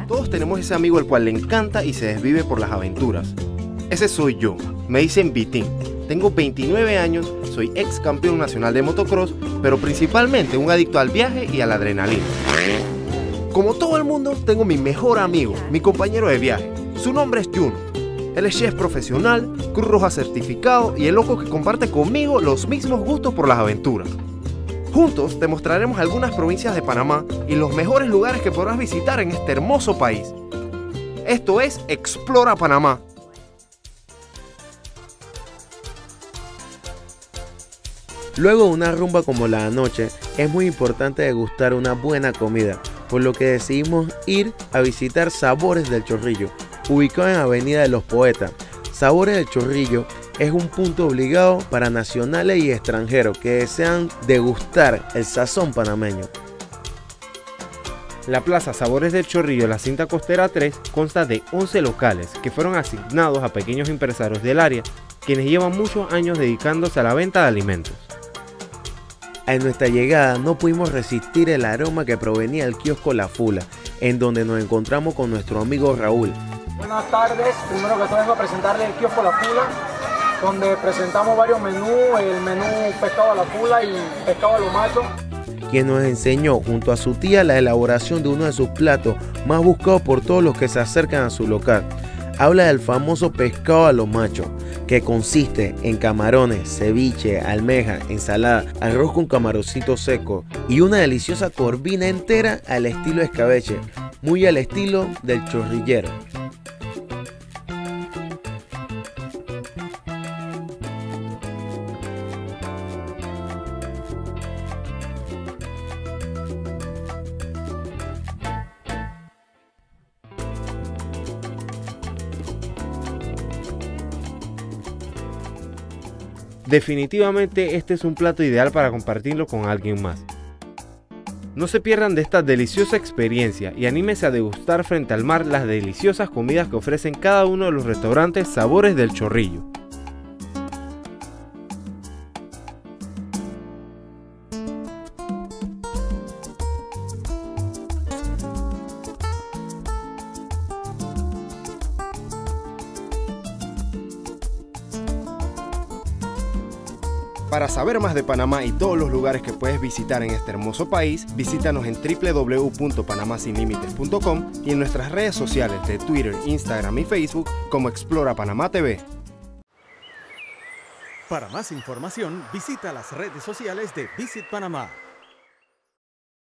Todos tenemos ese amigo al cual le encanta y se desvive por las aventuras. Ese soy yo, me dicen Vitín. Tengo 29 años, soy ex campeón nacional de motocross, pero principalmente un adicto al viaje y a la adrenalina. Como todo el mundo, tengo mi mejor amigo, mi compañero de viaje. Su nombre es Juno. Él es chef profesional, Cruz Roja certificado y el loco que comparte conmigo los mismos gustos por las aventuras. Juntos te mostraremos algunas provincias de Panamá y los mejores lugares que podrás visitar en este hermoso país. Esto es Explora Panamá. Luego de una rumba como la anoche, es muy importante degustar una buena comida, por lo que decidimos ir a visitar Sabores del Chorrillo, ubicado en Avenida de los Poetas. Sabores del Chorrillo es un punto obligado para nacionales y extranjeros que desean degustar el sazón panameño. La Plaza Sabores del Chorrillo, la cinta costera 3, consta de 11 locales que fueron asignados a pequeños empresarios del área, quienes llevan muchos años dedicándose a la venta de alimentos. En nuestra llegada no pudimos resistir el aroma que provenía del kiosco La Fula, en donde nos encontramos con nuestro amigo Raúl. Buenas tardes, primero que todo vengo a presentarle el kiosco La Fula, donde presentamos varios menús, el menú pescado a la fula y pescado a lo macho. Quien nos enseñó junto a su tía la elaboración de uno de sus platos más buscados por todos los que se acercan a su local. Habla del famoso pescado a lo macho, que consiste en camarones, ceviche, almeja, ensalada, arroz con camaroncito seco y una deliciosa corvina entera al estilo escabeche, muy al estilo del chorrillero. Definitivamente este es un plato ideal para compartirlo con alguien más. No se pierdan de esta deliciosa experiencia y anímense a degustar frente al mar las deliciosas comidas que ofrecen cada uno de los restaurantes Sabores del Chorrillo. Para saber más de Panamá y todos los lugares que puedes visitar en este hermoso país, visítanos en www.panamasinlimites.com y en nuestras redes sociales de Twitter, Instagram y Facebook como Explora Panamá TV. Para más información, visita las redes sociales de Visit Panamá.